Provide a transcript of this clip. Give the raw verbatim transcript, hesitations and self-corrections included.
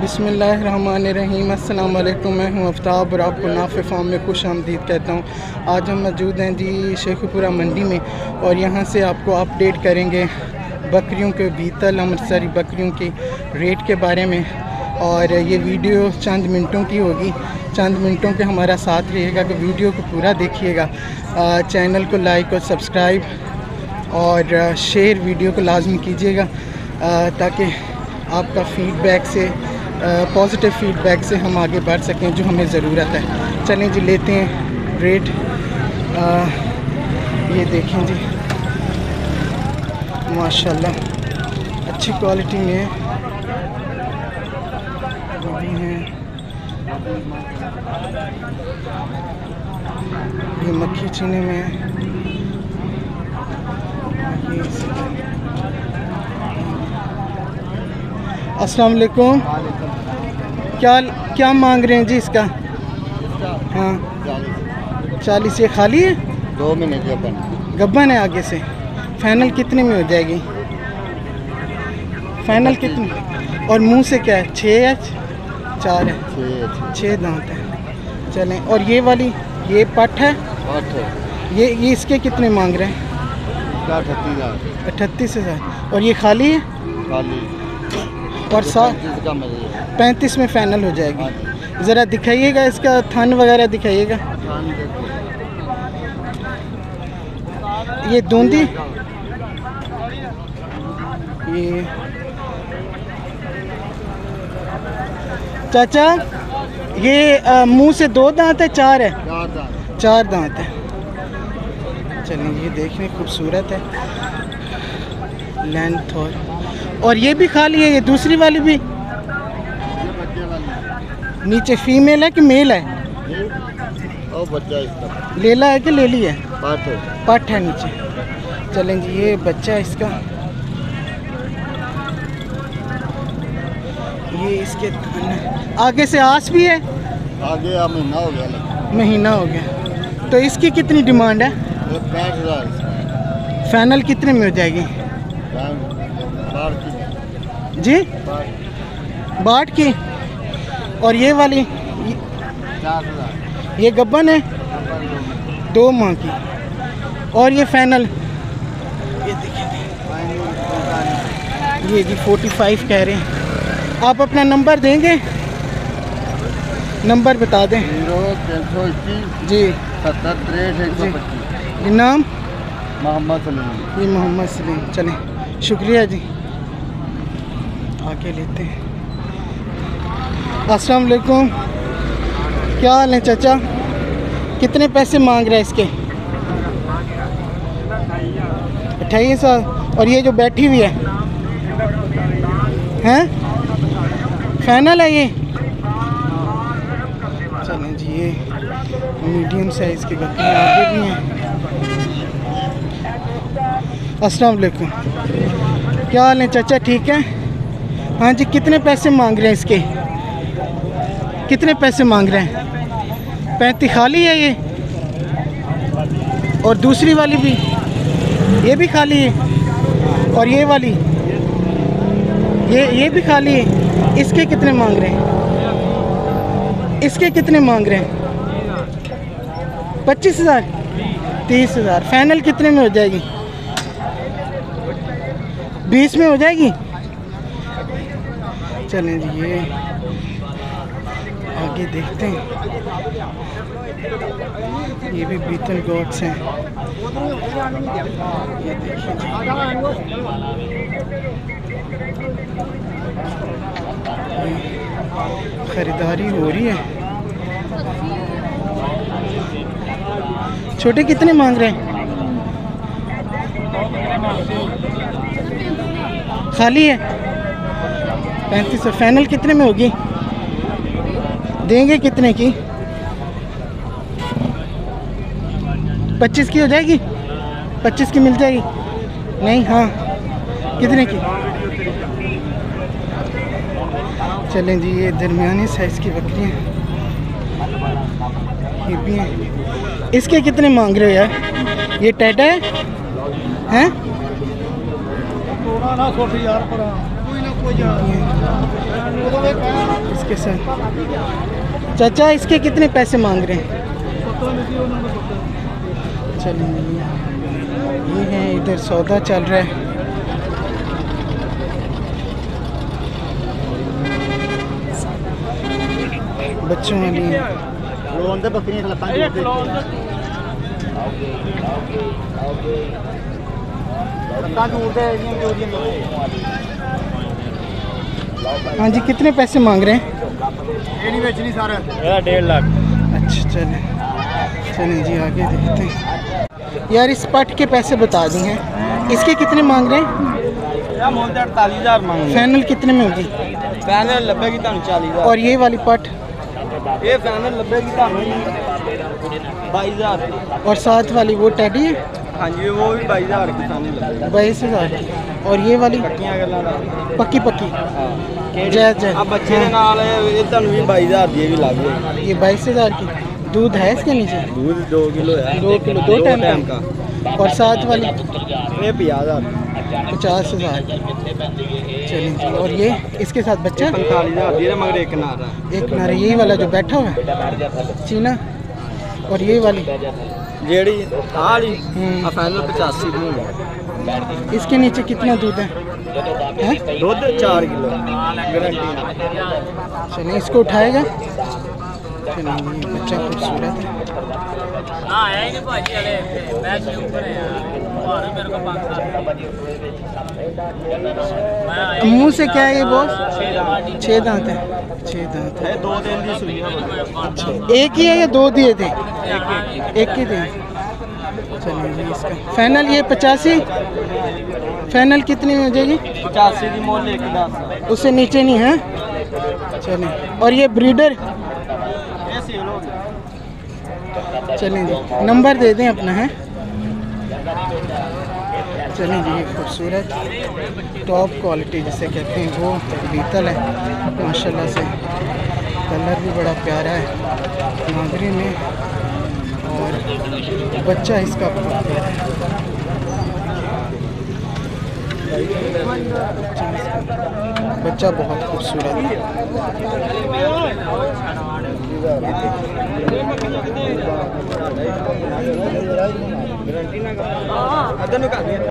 बिस्मिल्लाहिर्रहमानिर्रहीम। अस्सलाम वालेकुम। मैं हूं आफ्ताब और आपको नाफे फार्म में खुश आमदीद कहता हूं। आज हम मौजूद हैं जी शेखुपुरा मंडी में और यहां से आपको अपडेट करेंगे बकरियों के बीतल अमृतसरी बकरियों के रेट के बारे में। और ये वीडियो चंद मिनटों की होगी, चंद मिनटों के हमारा साथ रहिएगा कि वीडियो को पूरा देखिएगा। चैनल को लाइक और सब्सक्राइब और शेयर वीडियो को लाजमी कीजिएगा ताकि आपका फीडबैक से पॉजिटिव फीडबैक से हम आगे बढ़ सकें जो हमें ज़रूरत है। चलें जी, लेते हैं रेट। आ, ये देखें जी, माशाल्लाह अच्छी क्वालिटी में है। जो भी हैं ये मक्खी चीने में है। अस्सलाम वालेकुम। क्या क्या मांग रहे हैं जी इसका? हाँ, चालीस। ये खाली है? दो महीने गब्बन गब्बन है आगे से। फाइनल कितने में हो जाएगी? फाइनल कितने? और मुंह से क्या है, छः है चार है? छः छः दांत है। चलें। और ये वाली ये पट है? आठ है। ये ये इसके कितने मांग रहे हैं? अठतीस हज़ार। अठतीस हज़ार। और ये खाली है? खाली। और सात पैंतीस में फ़ाइनल हो जाएगी। ज़रा दिखाइएगा इसका थन वगैरह दिखाइएगा। ये दूंदी, ये चाचा ये मुंह से दो दांत है चार है? चार दांत। चार दांत है। चलिए, ये देखने खूबसूरत है लेंथ। और और ये भी खाली है? ये दूसरी वाली भी नीचे फीमेल है कि मेल है? और बच्चा इसका लेला है कि लेली है? पाठ है। पट है नीचे। चलें जी, ये बच्चा इसका, ये इसके आगे से आस भी है? आगे आ महीना हो गया। महीना हो गया। तो इसकी कितनी डिमांड है? पैंठ हज़ार। फाइनल कितने में हो जाएगी जी? बाट की। और ये वाली चार हज़ार। ये गब्बन है दो माह की। और ये फाइनल ये देखिए, ये जी पैंतालीस कह रहे हैं। आप अपना नंबर देंगे? नंबर बता दें। जीरो तीन सौ इक्कीस जी सत्तर तिरसठ एक सौ पच्चीस। ये नाम? मोहम्मद सलीम। ये मोहम्मद सलीम। चलें, शुक्रिया जी। आगे लेते हैं। अस्सलाम वालेकुम। क्या हाल है चाचा? कितने पैसे मांग रहे हैं इसके? अट्ठाईस साल। और ये जो बैठी हुई है हैं फाइनल है ये? चलें जी, ये मीडियम साइज़ की बकरियाँ आगे भी हैं। अस्सलाम वालेकुम। क्या हाल है चाचा? ठीक है। हाँ जी, कितने पैसे मांग रहे हैं इसके? कितने पैसे मांग रहे हैं? पैंतीस। खाली है ये? और दूसरी वाली भी, ये भी खाली है? और ये वाली ये ये भी खाली है? इसके कितने मांग रहे हैं? इसके कितने मांग रहे हैं? पच्चीस हज़ार। तीस हज़ार। फाइनल कितने में हो जाएगी? बीस में हो जाएगी। चलें जी, ये आगे देखते हैं। ये भी बीतल गोट्स हैं। ये देखिए, खरीदारी हो रही है। छोटे कितने मांग रहे हैं? खाली है? पैंतीस। फाइनल कितने में होगी? देंगे कितने की? पच्चीस की हो जाएगी? पच्चीस की मिल जाएगी? नहीं? हाँ, कितने की? चलें जी, ये दरमियानी साइज़ की बकरियाँ ये भी हैं। इसके कितने मांग रहे हो यार? ये टेटा है हैं? ना छोटी यार पर कोई ना कोई इसके साथ। चाचा इसके कितने पैसे मांग रहे हैं? चलिए ये है, इधर सौदा चल रहा है। बच्चों वाली है। हाँ जी, कितने पैसे मांग रहे हैं? डेढ़ लाख। अच्छा चले चलें जी, आगे देखते हैं। यार इस पट के पैसे बता दी हैं, इसके कितने मांग रहे हैं? अड़तालीस हजार मांग फाइनल कितने में होगी? फाइनल लब्बेगी चालीस और ये वाली पट? ये फाइनल लब्बेगी बाईस हजार। और साथ वाली वो टेडी है? हाँ जी, वो भी बाईस हजार की सामने बाईस हज़ार की। और ये वाली पक्की पक्की जय जय अब बच्चे के नाल ये तन भी बाईस हजार दी भी लागू है। ये बाईस हज़ार की। दूध है इसके नीचे? दूध दो किलो है। दो किलो दो टाइम का। और साथ वाली? ये पचास हजार पचास हज़ार। चलिए जी, और ये इसके साथ बच्चा? पैंतालीस हजार मगर एक नारा एक नारा। यही वाला जो बैठा हुआ है चीना? और ये वाली जेड़ी थाली फाइनल पचासी दी। इसके नीचे कितना दूध है? हैं? दूध चार किलो गारंटी। चलिए इसको उठाएगा। चलिए ये बच्चा खूबसूरत है। मुंह से क्या है ये बॉस? छः दांत है। छः दांत है। दो दिन की सुई है। एक ही है या दो दिए थे? एक ही दिए। चलिए जी, इसका फाइनल ये पचासी। फाइनल कितनी में हो जाएगी? पचासी की मोल एक दस। उससे नीचे नहीं है? चलिए, और ये ब्रीडर? चलिए जी, नंबर दे दें अपना है। चलिए जी, ये खूबसूरत टॉप क्वालिटी जिसे कहते हैं वो बीतल है माशाल्लाह से। कलर भी बड़ा प्यारा है नागरी में, और बच्चा इसका बहुत प्यारा है। बच्चा बहुत खूबसूरत है।